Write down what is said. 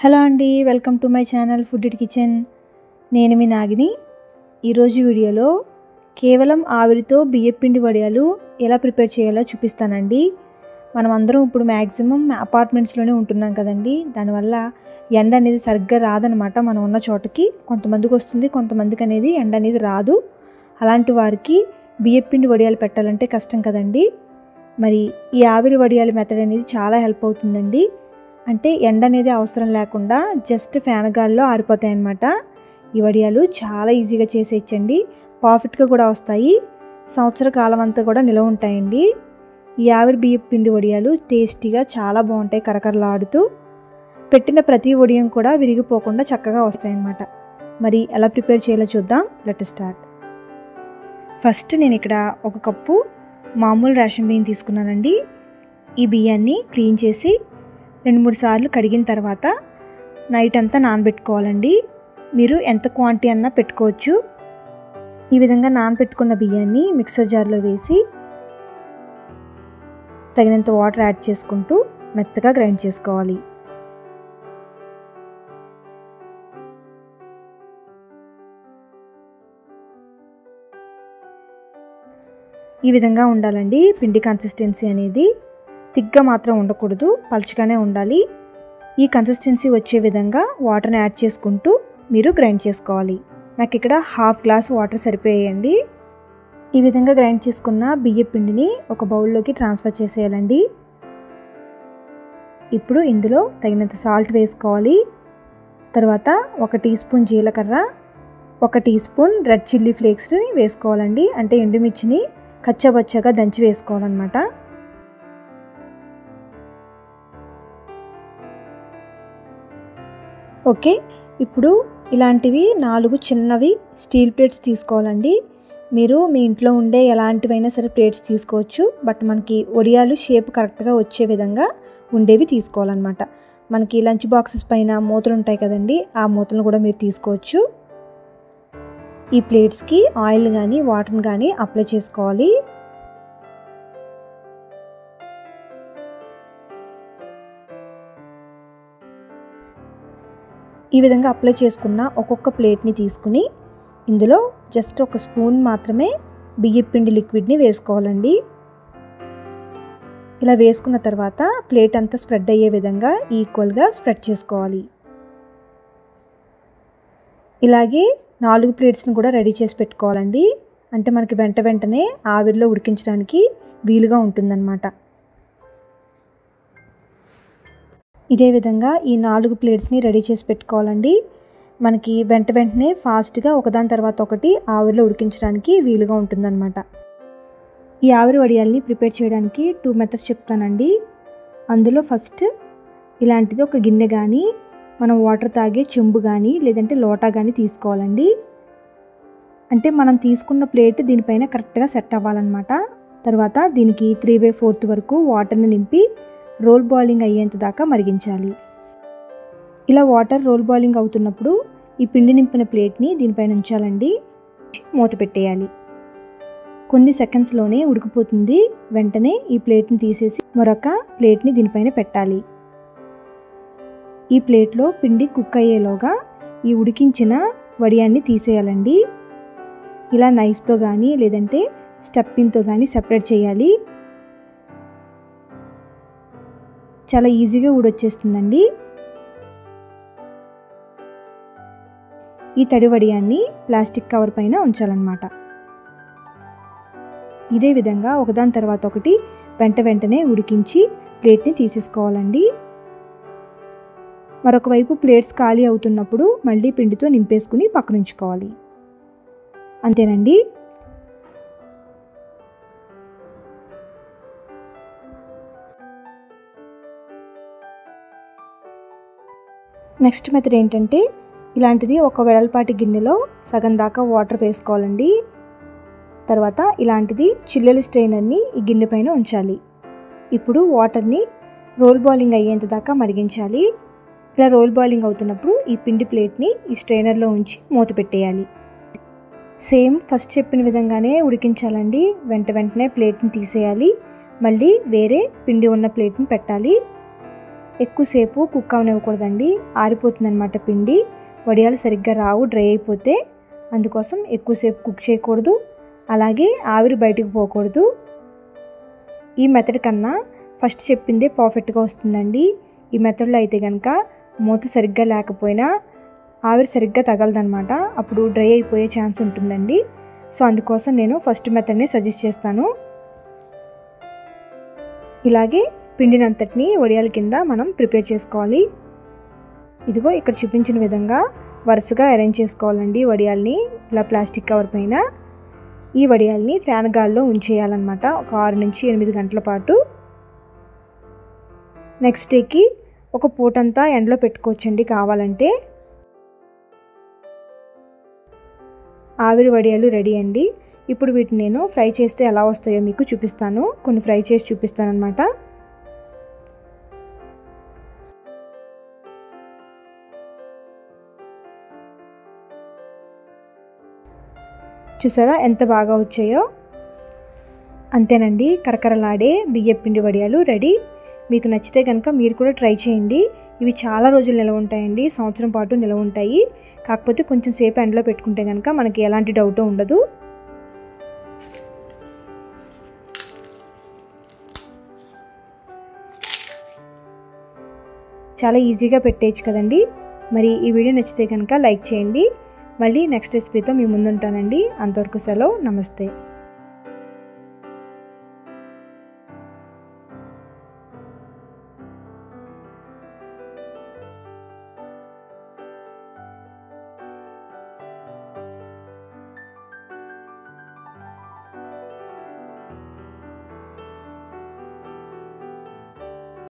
Hello అండి, welcome to my channel food it kitchen. నేను మీ నాగిని. ఈరోజు వీడియోలో కేవలం ఆవిరితో బియ్యపిండి వడియాలు ఎలా ప్రిపేర్ చేయాలో చూపిస్తానండి. మనం అందరం ఇప్పుడు మ్యాక్సిమం అపార్ట్మెంట్స్లోనే ఉంటున్నాం కదండి. దానివల్ల ఎండ అనేది సరిగ్గా రాదనమాట. మనం ఉన్న చోటకి కొంతమందికి వస్తుంది, కొంతమందికి అనేది ఎండ అనేది రాదు. అలాంటి వారికి బియ్యపిండి వడియాలు పెట్టాలంటే కష్టం కదండి. మరి ఈ ఆవిరి వడియాల మెథడ్ అనేది చాలా హెల్ప్ అవుతుందండి. అంటే ఎండ అనేది అవసరం లేకుండా జస్ట్ ఫ్యాన్ గాల్లో ఆరిపోతాయి అన్నమాట. ఈ వడియాలు చాలా ఈజీగా చేసేయచ్చండి. పర్ఫెక్ట్గా కూడా వస్తాయి. సంవత్సర కాలం అంతా కూడా నిలవ ఉంటాయండి. ఈ ఆవిరి బియ్యపు పిండి వడియాలు టేస్టీగా చాలా బాగుంటాయి. కరకరలాడుతూ పెట్టిన ప్రతి వడియం కూడా విరిగిపోకుండా చక్కగా వస్తాయి అన్నమాట. మరి ఎలా ప్రిపేర్ చేయాలో చూద్దాం. Let start. ఫస్ట్ నేను ఇక్కడ ఒక కప్పు మామూలు రేషన్ బియ్యం తీసుకున్నానండి. ఈ బియ్యాన్ని క్లీన్ చేసి 2-3 సార్లు కడిగిన తర్వాత నైట్ అంతా నానబెట్టుకోవాలండి. మీరు ఎంత క్వాంటిటీ అన్నా పెట్టుకోవచ్చు. ఈ విధంగా నానబెట్టుకున్న బియ్యాన్ని మిక్సర్ జార్లో వేసి తగినంత వాటర్ యాడ్ చేసుకుంటూ మెత్తగా గ్రైండ్ చేసుకోవాలి. ఈ విధంగా ఉండాలండి పిండి కన్సిస్టెన్సీ అనేది. థిక్గా మాత్రం ఉండకూడదు, పలుచగానే ఉండాలి. ఈ కన్సిస్టెన్సీ వచ్చే విధంగా వాటర్ని యాడ్ చేసుకుంటూ మీరు గ్రైండ్ చేసుకోవాలి. నాకు ఇక్కడ 1/2 గ్లాస్ వాటర్ సరిపోయాయండి. ఈ విధంగా గ్రైండ్ చేసుకున్న బియ్య పిండిని ఒక బౌల్లోకి ట్రాన్స్ఫర్ చేసేయాలండి. ఇప్పుడు ఇందులో తగినంత సాల్ట్ వేసుకోవాలి. తర్వాత 1 టీ స్పూన్ జీలకర్ర, 1 టీ స్పూన్ రెడ్ చిల్లీ ఫ్లేక్స్ని వేసుకోవాలండి. అంటే ఎండుమిర్చిని కచ్చాబచ్చాగా దంచి వేసుకోవాలన్నమాట. ఓకే, ఇప్పుడు ఇలాంటివి 4 చిన్నవి స్టీల్ ప్లేట్స్ తీసుకోవాలండి. మీరు మీ ఇంట్లో ఉండే ఎలాంటివైనా సరే ప్లేట్స్ తీసుకోవచ్చు. బట్ మనకి వడియాలు షేప్ కరెక్ట్గా వచ్చే విధంగా ఉండేవి తీసుకోవాలన్నమాట. మనకి లంచ్ బాక్సెస్ పైన మూతలు ఉంటాయి కదండి, ఆ మూతలను కూడా మీరు తీసుకోవచ్చు. ఈ ప్లేట్స్కి ఆయిల్ కానీ వాటర్ని కానీ అప్లై చేసుకోవాలి. ఈ విధంగా అప్లై చేసుకున్న ఒక్కొక్క ప్లేట్ని తీసుకుని ఇందులో జస్ట్ 1 స్పూన్ మాత్రమే బియ్యపిండి లిక్విడ్ని వేసుకోవాలండి. ఇలా వేసుకున్న తర్వాత ప్లేట్ అంతా స్ప్రెడ్ అయ్యే విధంగా ఈక్వల్గా స్ప్రెడ్ చేసుకోవాలి. ఇలాగే 4 ప్లేట్స్ని కూడా రెడీ చేసి పెట్టుకోవాలండి. అంటే మనకి వెంటనే ఆవిరిలో ఉడికించడానికి వీలుగా ఉంటుందన్నమాట. ఇదే విధంగా ఈ 4 ప్లేట్స్ని రెడీ చేసి పెట్టుకోవాలండి. మనకి వెంటనే ఫాస్ట్గా ఒకదాని తర్వాత ఒకటి ఆవిరిలో ఉడికించడానికి వీలుగా ఉంటుందన్నమాట. ఈ ఆవిరి వడియాల్ని ప్రిపేర్ చేయడానికి 2 మెథడ్స్ చెప్తానండి. అందులో ఫస్ట్ ఇలాంటిది ఒక గిన్నె కానీ, మనం వాటర్ తాగే చెంబు కానీ, లేదంటే లోటా కానీ తీసుకోవాలండి. అంటే మనం తీసుకున్న ప్లేట్ దీనిపైన కరెక్ట్గా సెట్ అవ్వాలన్నమాట. తర్వాత దీనికి 3/4 వరకు వాటర్ని నింపి రోల్ బాయిలింగ్ అయ్యేంత దాకా మరిగించాలి. ఇలా వాటర్ రోల్ బాయిలింగ్ అవుతున్నప్పుడు ఈ పిండి నింపిన ప్లేట్ని దీనిపైన ఉంచాలండి. మూత పెట్టేయాలి. కొన్ని సెకండ్స్లోనే ఉడికిపోతుంది. వెంటనే ఈ ప్లేట్ని తీసేసి మరొక ప్లేట్ని దీనిపైన పెట్టాలి. ఈ ప్లేట్లో పిండి కుక్ అయ్యేలోగా ఈ ఉడికించిన వడియాన్ని తీసేయాలండి. ఇలా నైఫ్తో కానీ లేదంటే స్టెప్పిన్తో కానీ సెపరేట్ చేయాలి. చాలా ఈజీగా ఊడొచ్చేస్తుందండి. ఈ తడి వడియాన్ని ప్లాస్టిక్ కవర్ పైన ఉంచాలన్నమాట. ఇదే విధంగా ఒకదాని తర్వాత ఒకటి వెంటనే ఉడికించి ప్లేట్ని తీసేసుకోవాలండి. మరొక వైపు ప్లేట్స్ ఖాళీ అవుతున్నప్పుడు మళ్ళీ పిండితో నింపేసుకుని పక్కన ఉంచుకోవాలి. అంతేనండి. నెక్స్ట్ మెథడ్ ఏంటంటే ఇలాంటిది ఒక వెడల్పాటి గిన్నెలో సగం దాకా వాటర్ వేసుకోవాలండి. తర్వాత ఇలాంటిది చిల్లుల స్ట్రైనర్ని ఈ గిన్నె పైన ఉంచాలి. ఇప్పుడు వాటర్ని రోల్ బాయిలింగ్ అయ్యేంత దాకా మరిగించాలి. ఇలా రోల్ బాయిలింగ్ అవుతున్నప్పుడు ఈ పిండి ప్లేట్ని ఈ స్ట్రైనర్లో ఉంచి మూత పెట్టేయాలి. సేమ్ ఫస్ట్ చెప్పిన విధంగానే ఉడికించాలండి. వెంటనే ప్లేట్ని తీసేయాలి. మళ్ళీ వేరే పిండి ఉన్న ప్లేట్ని పెట్టాలి. ఎక్కువసేపు కుక్ అవనివ్వకూడదండి, ఆరిపోతుందన్నమాట పిండి. వడియాలు సరిగ్గా రావు, డ్రై అయిపోతే. అందుకోసం ఎక్కువసేపు కుక్ చేయకూడదు, అలాగే ఆవిరి బయటకు పోకూడదు. ఈ మెథడ్ కన్నా ఫస్ట్ చెప్పిందే పర్ఫెక్ట్గా వస్తుందండి. ఈ మెథడ్లో అయితే కనుక మూత సరిగ్గా లేకపోయినా ఆవిరి సరిగ్గా తగలదనమాట, అప్పుడు డ్రై అయిపోయే ఛాన్స్ ఉంటుందండి. సో అందుకోసం నేను ఫస్ట్ మెథడ్ని సజెస్ట్ చేస్తాను. ఇలాగే పిండినంతటిని వడియాల కింద మనం ప్రిపేర్ చేసుకోవాలి. ఇదిగో ఇక్కడ చూపించిన విధంగా వరుసగా అరేంజ్ చేసుకోవాలండి వడియాల్ని, ఇలా ప్లాస్టిక్ కవర్ పైన. ఈ వడియాల్ని ఫ్యాన్ గాల్లో ఉంచేయాలన్నమాట ఒక 6 నుంచి 8 గంటల పాటు. నెక్స్ట్ డేకి ఒక పూటంతా ఎండలో పెట్టుకోవచ్చండి కావాలంటే. ఆవిరి వడియాలు రెడీ అండి. ఇప్పుడు వీటిని నేను ఫ్రై చేస్తే ఎలా వస్తాయో మీకు చూపిస్తాను. కొన్ని ఫ్రై చేసి చూపిస్తాను అన్నమాట. చూసారా ఎంత బాగా వచ్చాయో. అంతేనండి, కరకరలాడే బియ్యపిండి వడియాలు రెడీ. మీకు నచ్చితే కనుక మీరు కూడా ట్రై చేయండి. ఇవి చాలా రోజులు నిల్వ ఉంటాయండి, సంవత్సరం పాటు నిల్వ ఉంటాయి. కాకపోతే కొంచెం సేపు ఎండలో పెట్టుకుంటే కనుక మనకి ఎలాంటి డౌట్ ఉండదు. చాలా ఈజీగా పెట్టేయచ్చు కదండి. మరి ఈ వీడియో నచ్చితే కనుక లైక్ చేయండి. మళ్ళీ నెక్స్ట్ రెసిపీతో మీ ముందుంటానండి. అంతవరకు సెలవు, నమస్తే.